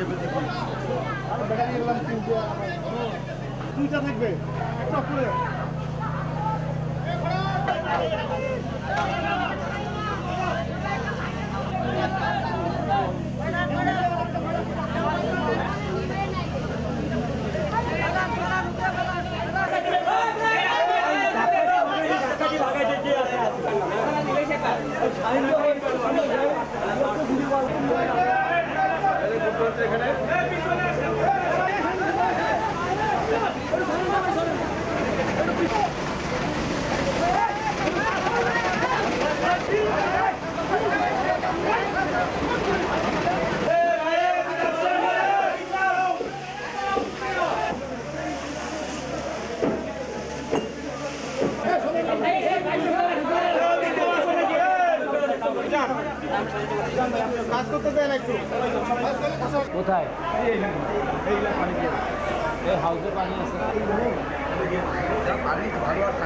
হিসেবে দেখি আর ব্যাটারি এলাম তিনটে দুইটা থাকবে একটা করে কোথায় এই হাউসে পানি আছে পানি ভালো